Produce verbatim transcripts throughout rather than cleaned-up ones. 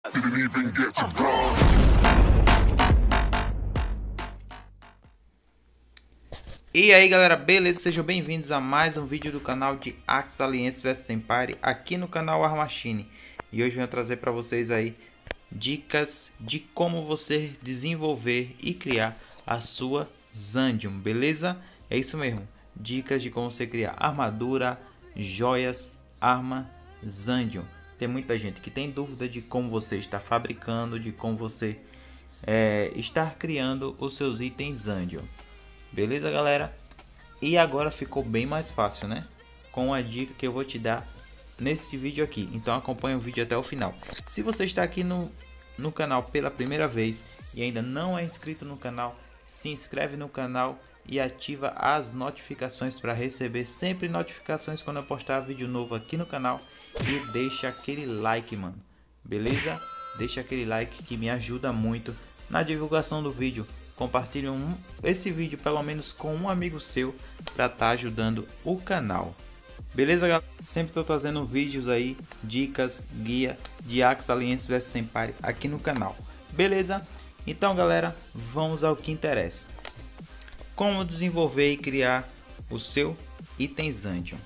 Didn't even get to cross. E aí galera, beleza? Sejam bem-vindos a mais um vídeo do canal de Axis Alliance versus. Empire aqui no canal War Machine. E hoje eu venho trazer para vocês aí dicas de como você desenvolver e criar a sua Zandium, beleza? É isso mesmo, dicas de como você criar armadura, joias, arma, Zandium. Tem muita gente que tem dúvida de como você está fabricando, de como você é, está criando os seus itens Zandium. Beleza, galera? E agora ficou bem mais fácil, né? Com a dica que eu vou te dar nesse vídeo aqui. Então acompanha o vídeo até o final. Se você está aqui no, no canal pela primeira vez e ainda não é inscrito no canal, se inscreve no canal e ativa as notificações para receber sempre notificações quando eu postar vídeo novo aqui no canal. E deixa aquele like, mano. Beleza? Deixa aquele like que me ajuda muito na divulgação do vídeo. Compartilhe um, esse vídeo pelo menos com um amigo seu para estar tá ajudando o canal. Beleza, galera? Sempre estou trazendo vídeos aí, dicas, guia de Axis Alliance versus. Empire aqui no canal. Beleza? Então, galera, vamos ao que interessa. Como desenvolver e criar o seu item Zandium.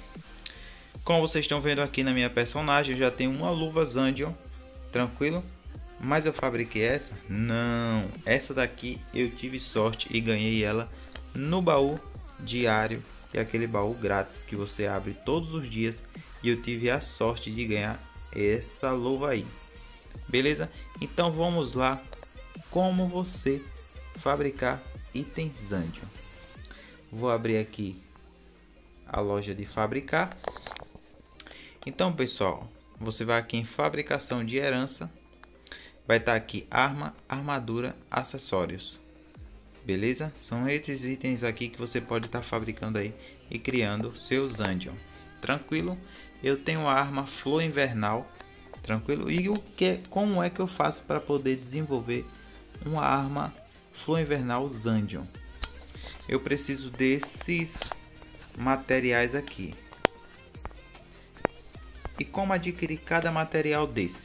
Como vocês estão vendo aqui na minha personagem, eu já tenho uma luva Zandium, tranquilo? Mas eu fabriquei essa? Não, essa daqui eu tive sorte e ganhei ela no baú diário, que é aquele baú grátis que você abre todos os dias, e eu tive a sorte de ganhar essa luva aí. Beleza? Então vamos lá, como você fabricar itens Zandium. Vou abrir aqui a loja de fabricar. Então, pessoal, você vai aqui em fabricação de herança. Vai estar aqui arma, armadura, acessórios. Beleza? São esses itens aqui que você pode estar fabricando aí e criando seu Zandium. Tranquilo? Eu tenho a arma Flor Invernal. Tranquilo? E o que, como é que eu faço para poder desenvolver uma arma Flor Invernal Zandium? Eu preciso desses materiais aqui. E como adquirir cada material desse?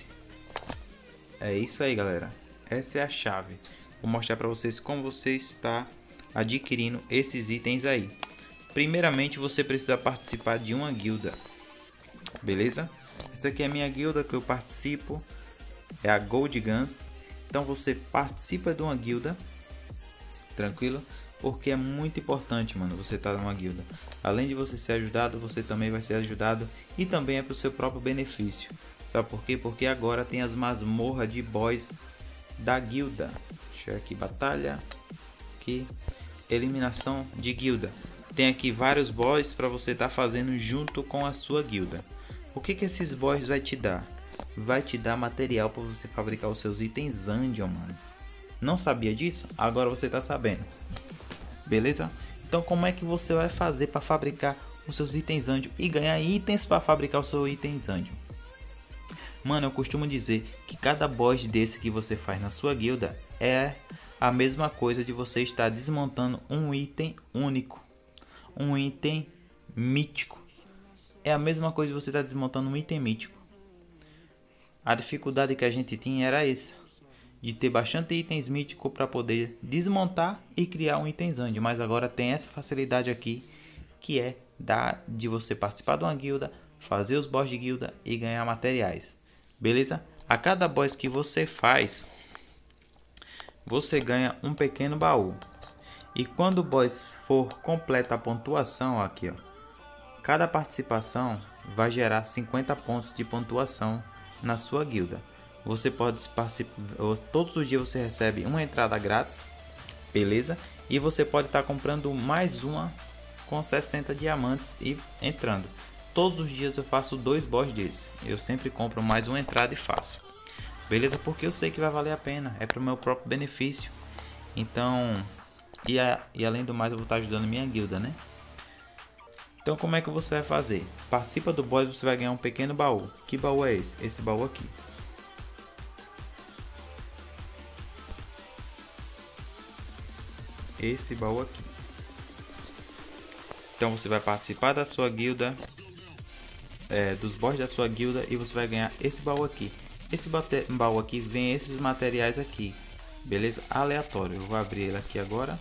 É isso aí, galera. Essa é a chave. Vou mostrar para vocês como você está adquirindo esses itens aí. Primeiramente, você precisa participar de uma guilda. Beleza? Essa aqui é a minha guilda que eu participo. É a Gold Guns. Então você participa de uma guilda. Tranquilo? Porque é muito importante, mano, você estar numa guilda. Além de você ser ajudado, você também vai ser ajudado. E também é para o seu próprio benefício. Sabe por quê? Porque agora tem as masmorras de boss da guilda. Deixa eu aqui, batalha. Aqui, eliminação de guilda. Tem aqui vários boss para você estar tá fazendo junto com a sua guilda. O que que esses boss vai te dar? Vai te dar material para você fabricar os seus itens Zandium, mano. Não sabia disso? Agora você tá sabendo. Beleza? Então como é que você vai fazer para fabricar os seus itens Zandium e ganhar itens para fabricar o seu item Zandium? Mano, eu costumo dizer que cada boss desse que você faz na sua guilda é a mesma coisa de você estar desmontando um item único, um item mítico. É a mesma coisa de você estar desmontando um item mítico. A dificuldade que a gente tinha era essa, de ter bastante itens míticos para poder desmontar e criar um item Zandium. Mas agora tem essa facilidade aqui, que é da, de você participar de uma guilda, fazer os boss de guilda e ganhar materiais. Beleza? A cada boss que você faz, você ganha um pequeno baú. E quando o boss for completa a pontuação, aqui ó, cada participação vai gerar cinquenta pontos de pontuação na sua guilda. Você pode participar, todos os dias você recebe uma entrada grátis, beleza? E você pode estar comprando mais uma com sessenta diamantes e entrando. Todos os dias eu faço dois boss desse. Eu sempre compro mais uma entrada e faço. Beleza? Porque eu sei que vai valer a pena. É para o meu próprio benefício. Então, e, a, e além do mais eu vou estar ajudando minha guilda, né? Então como é que você vai fazer? Participa do boss, você vai ganhar um pequeno baú. Que baú é esse? Esse baú aqui. Esse baú aqui. Então você vai participar da sua guilda. É, dos boss da sua guilda e você vai ganhar esse baú aqui. Esse baú aqui vem esses materiais aqui, beleza? Aleatório. Eu vou abrir ele aqui agora.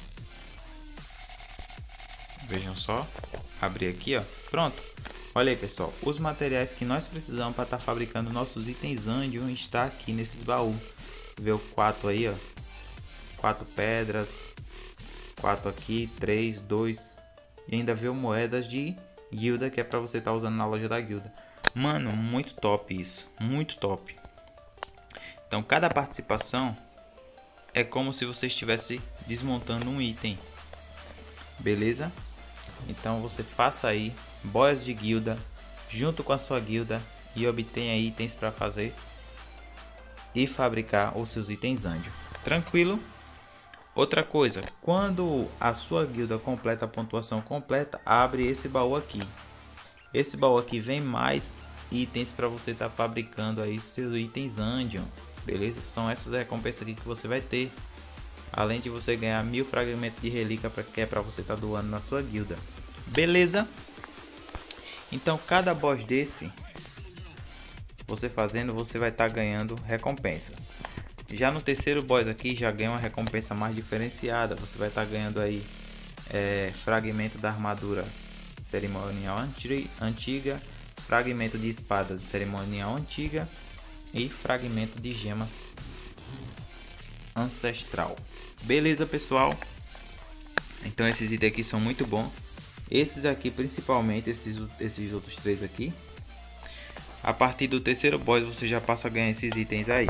Vejam só, abrir aqui, ó. Pronto. Olha aí, pessoal, os materiais que nós precisamos para estar tá fabricando nossos itens Andeon está aqui nesses baús. Vê o quatro aí, ó. Quatro pedras, quatro aqui, três, dois. E ainda veio moedas de guilda, que é para você estar tá usando na loja da guilda. Mano, muito top isso, muito top. Então cada participação é como se você estivesse desmontando um item, beleza? Então você faça aí boias de guilda junto com a sua guilda e obtenha itens para fazer e fabricar os seus itens Andeon. Tranquilo? Outra coisa, quando a sua guilda completa a pontuação completa, abre esse baú aqui. Esse baú aqui vem mais itens para você estar tá fabricando aí seus itens Andeon, beleza? São essas recompensas aqui que você vai ter, além de você ganhar mil fragmentos de relíquia para que é para você estar tá doando na sua guilda, beleza? Então cada boss desse, você fazendo, você vai estar tá ganhando recompensa. Já no terceiro boss aqui já ganha uma recompensa mais diferenciada. Você vai estar tá ganhando aí é, fragmento da armadura cerimonial antiga, fragmento de espada cerimonial antiga e fragmento de gemas ancestral. Beleza, pessoal? Então esses itens aqui são muito bons. Esses aqui principalmente, esses, esses outros três aqui. A partir do terceiro boss você já passa a ganhar esses itens aí.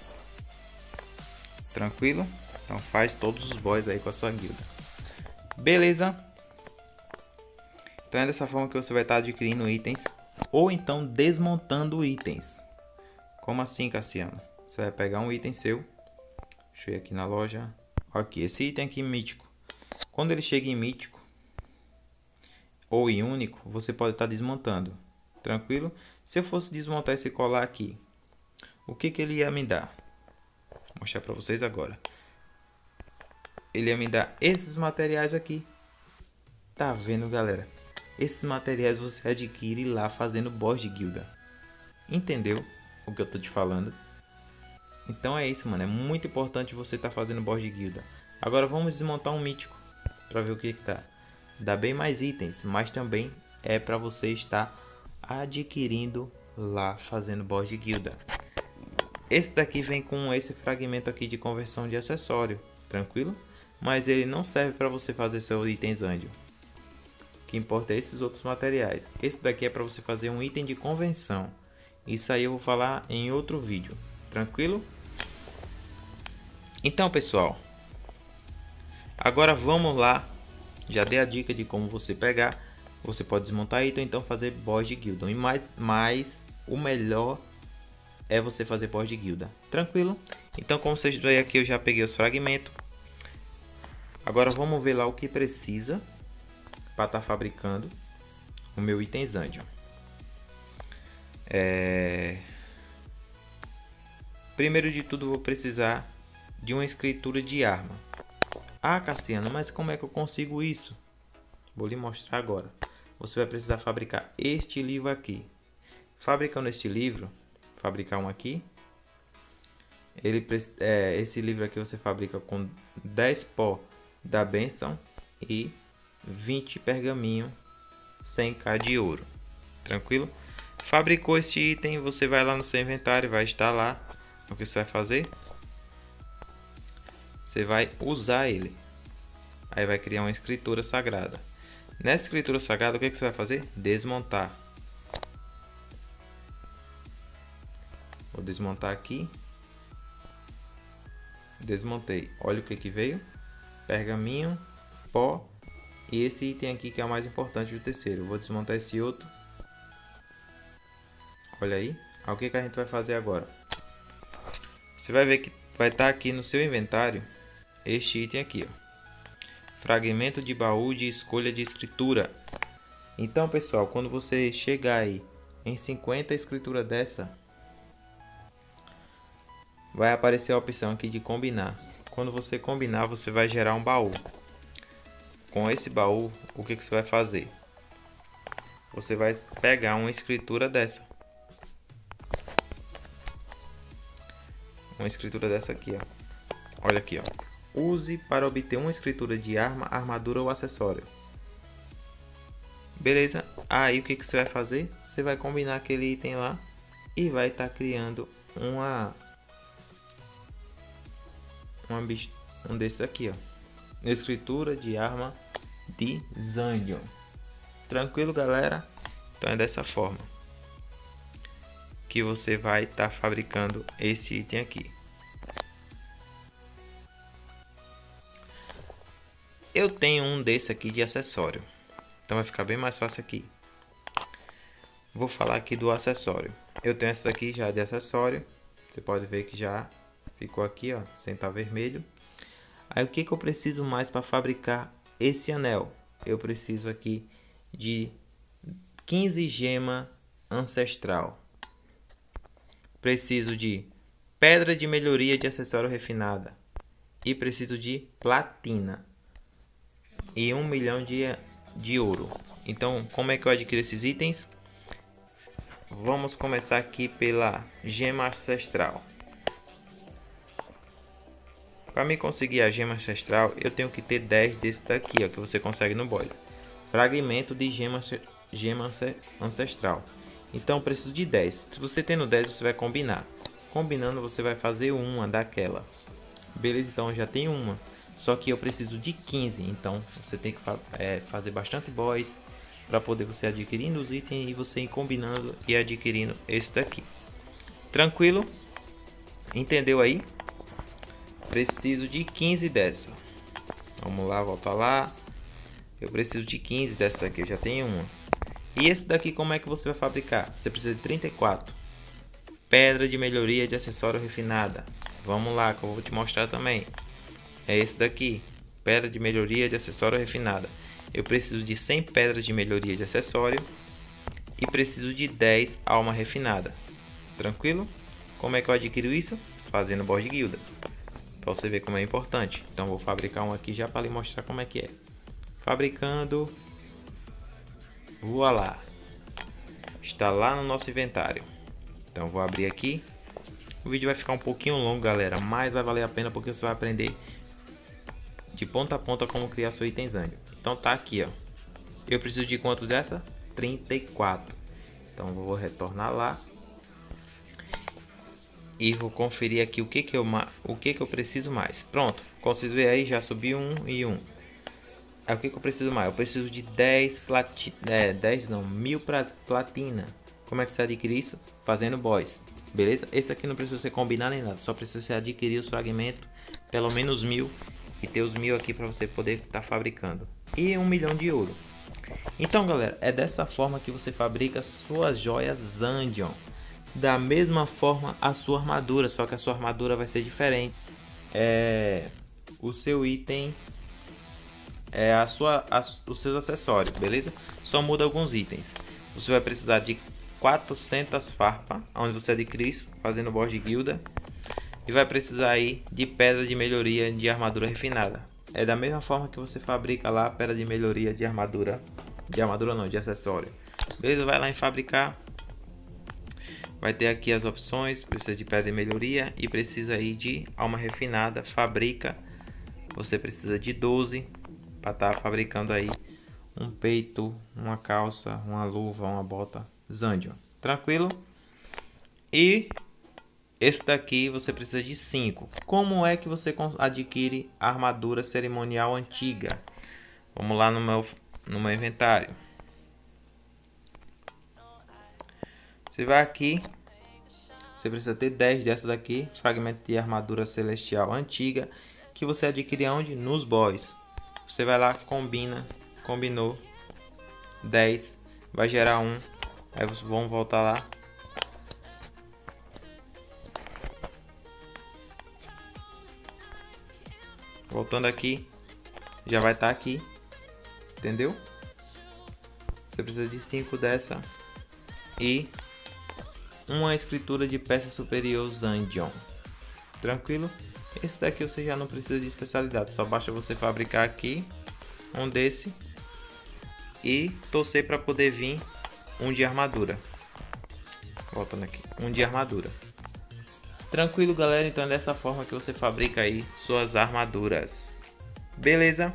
Tranquilo? Então faz todos os boss aí com a sua guilda. Beleza? Então é dessa forma que você vai estar adquirindo itens. Ou então desmontando itens. Como assim, Cassiano? Você vai pegar um item seu. Deixa eu ir aqui na loja. Aqui, esse item aqui mítico. Quando ele chega em mítico ou em único, você pode estar desmontando. Tranquilo? Se eu fosse desmontar esse colar aqui, o que que ele ia me dar? Vou mostrar para vocês agora. Ele ia me dar esses materiais aqui. Tá vendo, galera? Esses materiais você adquire lá fazendo boss de guilda. Entendeu o que eu tô te falando? Então é isso, mano. É muito importante você estar tá fazendo boss de guilda. Agora vamos desmontar um mítico para ver o que que tá. Dá bem mais itens, mas também é para você estar adquirindo lá fazendo boss de guilda. Esse daqui vem com esse fragmento aqui de conversão de acessório, tranquilo? Mas ele não serve para você fazer seus itens Andeon. O que importa é esses outros materiais. Esse daqui é para você fazer um item de convenção. Isso aí eu vou falar em outro vídeo, tranquilo? Então, pessoal, agora vamos lá. Já dei a dica de como você pegar. Você pode desmontar item, então fazer boss de guilda. E mais, mais o melhor é você fazer boss de guilda. Tranquilo? Então, como vocês veem aqui, eu já peguei os fragmentos. Agora vamos ver lá o que precisa para estar tá fabricando o meu item Andeon. É... Primeiro de tudo, vou precisar de uma escritura de arma. Ah, Cassiano, mas como é que eu consigo isso? Vou lhe mostrar agora. Você vai precisar fabricar este livro aqui. Fabricando este livro, fabricar um aqui. Ele, é, esse livro aqui você fabrica com dez pó da bênção e vinte pergaminho cem k de ouro. Tranquilo? Fabricou este item, você vai lá no seu inventário, vai instalar. O que você vai fazer? Você vai usar ele. Aí vai criar uma escritura sagrada. Nessa escritura sagrada, o que, que você vai fazer? Desmontar. Vou desmontar aqui. Desmontei. Olha o que que veio. Pergaminho, pó. E esse item aqui que é o mais importante do terceiro. Vou desmontar esse outro. Olha aí. Olha o que que a gente vai fazer agora. Você vai ver que vai estar aqui no seu inventário este item aqui, ó. Fragmento de baú de escolha de escritura. Então, pessoal, quando você chegar aí em cinquenta escritura dessa, vai aparecer a opção aqui de combinar. Quando você combinar, você vai gerar um baú. Com esse baú, o que que você vai fazer? Você vai pegar uma escritura dessa. uma escritura dessa aqui, ó. Olha aqui, ó. Use para obter uma escritura de arma, armadura ou acessório. Beleza? Aí o que, que você vai fazer? Você vai combinar aquele item lá e vai estar tá criando uma, uma um desses aqui, ó. Escritura de arma de Zandion. Tranquilo, galera? Então é dessa forma que você vai estar tá fabricando esse item aqui. Eu tenho um desse aqui de acessório, então vai ficar bem mais fácil aqui. Vou falar aqui do acessório. Eu tenho essa daqui já de acessório. Você pode ver que já ficou aqui, ó, sem estar vermelho. Aí o que que eu preciso mais para fabricar esse anel? Eu preciso aqui de quinze gema ancestral. Preciso de pedra de melhoria de acessório refinada. E preciso de platina. E um milhão de, de ouro. Então, como é que eu adquiro esses itens? Vamos começar aqui pela gema ancestral. Para mim conseguir a gema ancestral, eu tenho que ter dez desse daqui, ó, que você consegue no boss. Fragmento de gema, gema ancestral. Então, eu preciso de dez. Se você tendo dez, você vai combinar. Combinando, você vai fazer uma daquela. Beleza? Então, eu já tenho uma. Só que eu preciso de quinze. Então, você tem que é, fazer bastante boss para poder você adquirindo os itens e você ir combinando e adquirindo esse daqui. Tranquilo? Entendeu aí? Preciso de quinze dessa. Vamos lá, volta lá. Eu preciso de quinze dessa daqui, eu já tenho uma. E esse daqui como é que você vai fabricar? Você precisa de trinta e quatro. Pedra de melhoria de acessório refinada. Vamos lá, que eu vou te mostrar também. É esse daqui. Pedra de melhoria de acessório refinada. Eu preciso de cem pedras de melhoria de acessório. E preciso de dez alma refinada. Tranquilo? Como é que eu adquiro isso? Fazendo boss de guilda. Para você ver como é importante. Então vou fabricar um aqui já para lhe mostrar como é que é. Fabricando. Voilá. Está lá no nosso inventário. Então vou abrir aqui. O vídeo vai ficar um pouquinho longo, galera, mas vai valer a pena porque você vai aprender de ponta a ponta como criar seu item Zandion. Então tá aqui, ó. Eu preciso de quantos dessa? trinta e quatro. Então vou retornar lá. E vou conferir aqui o que que eu, o que que eu preciso mais. Pronto, como vocês veem aí, já subi um e um. Aí o que que eu preciso mais? Eu preciso de dez platina, é, dez não, mil platina. Como é que você adquire isso? Fazendo boss, beleza? Esse aqui não precisa ser combinado nem nada, só precisa você adquirir os fragmentos, pelo menos mil, e ter os mil aqui para você poder estar tá fabricando. E um milhão de ouro. Então, galera, é dessa forma que você fabrica suas joias Zandion. Da mesma forma a sua armadura, só que a sua armadura vai ser diferente. É o seu item, é a sua, a, os seus acessórios, beleza? Só muda alguns itens. Você vai precisar de quatrocentas farpas, onde você adquire isso, fazendo boss de guilda. E vai precisar aí de pedra de melhoria de armadura refinada. É da mesma forma que você fabrica lá a pedra de melhoria de armadura. De armadura não, de acessório. Beleza? Vai lá em fabricar. Vai ter aqui as opções. Precisa de pedra de melhoria e precisa aí de alma refinada. Fabrica. Você precisa de doze para estar tá fabricando aí um peito, uma calça, uma luva, uma bota Zandion. Tranquilo? E esse daqui você precisa de cinco. Como é que você adquire a armadura cerimonial antiga? Vamos lá no meu, no meu inventário. Você vai aqui. Você precisa ter dez dessas daqui. Fragmento de armadura celestial antiga. Que você adquire onde? Nos boss. Você vai lá, combina. Combinou. dez. Vai gerar um. Aí vocês vão voltar lá. Voltando aqui. Já vai estar aqui. Entendeu? Você precisa de cinco dessa. E uma escritura de peça superior Zandion. Tranquilo? Esse daqui você já não precisa de especialidade. Só basta você fabricar aqui um desse. E torcer para poder vir um de armadura. Voltando aqui. Um de armadura. Tranquilo, galera? Então é dessa forma que você fabrica aí suas armaduras. Beleza?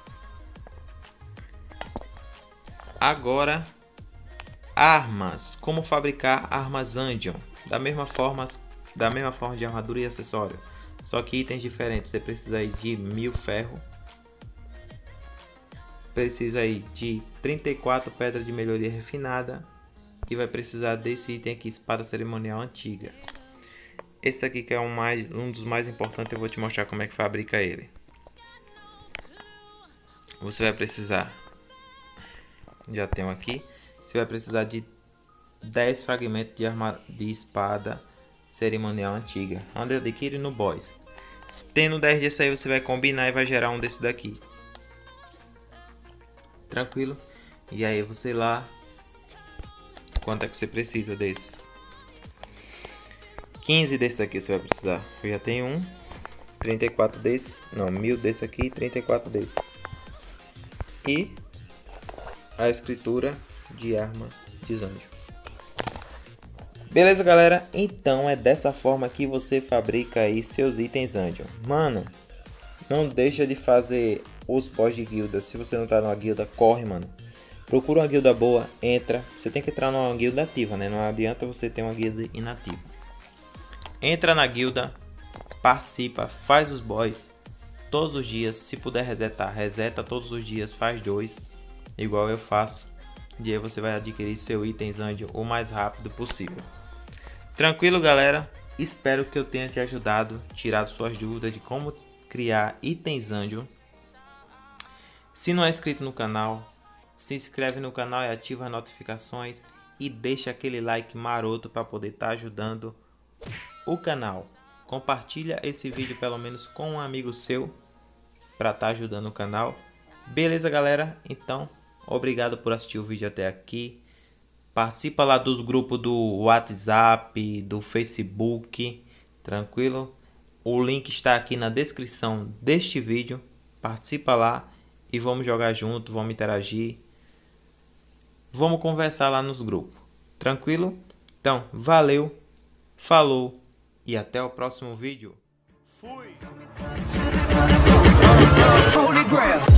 Agora, armas. Como fabricar armas Dungeon? Da mesma forma, da mesma forma de armadura e acessório. Só que itens diferentes. Você precisa aí de mil ferro. Precisa aí de trinta e quatro pedras de melhoria refinada. E vai precisar desse item aqui, espada cerimonial antiga. Esse aqui que é um, mais, um dos mais importantes, eu vou te mostrar como é que fabrica ele. Você vai precisar, já tenho aqui, você vai precisar de dez fragmentos de, arma, de espada cerimonial antiga, onde adquire no boss. Tendo dez desse aí, você vai combinar e vai gerar um desse daqui. Tranquilo? E aí você lá, quanto é que você precisa desse? quinze desse aqui você vai precisar. Eu já tenho um. trinta e quatro desse. Não, mil desse aqui e trinta e quatro desse. E a escritura de arma de Dungeon. Beleza, galera? Então é dessa forma que você fabrica aí seus itens Dungeon. Mano, não deixa de fazer os boss de guilda. Se você não tá numa guilda, corre, mano. Procura uma guilda boa, entra. Você tem que entrar numa guilda ativa, né? Não adianta você ter uma guilda inativa. Entra na guilda, participa, faz os boss todos os dias. Se puder resetar, reseta todos os dias, faz dois, igual eu faço. E aí você vai adquirir seu item Dungeon o mais rápido possível. Tranquilo, galera? Espero que eu tenha te ajudado, tirado suas dúvidas de como criar itens Dungeon. Se não é inscrito no canal, se inscreve no canal e ativa as notificações. E deixa aquele like maroto para poder estar ajudando o canal. Compartilha esse vídeo pelo menos com um amigo seu para estar ajudando o canal. Beleza, galera? Então, obrigado por assistir o vídeo até aqui. Participa lá dos grupos do WhatsApp, do Facebook, tranquilo? O link está aqui na descrição deste vídeo. Participa lá e vamos jogar junto, vamos interagir. Vamos conversar lá nos grupos. Tranquilo? Então, valeu, falou. E até o próximo vídeo. Fui!